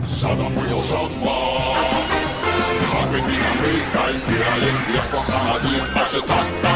Saddam Osama. Hagrid mina blickar, era lämpliga på samma vid. Varsågod.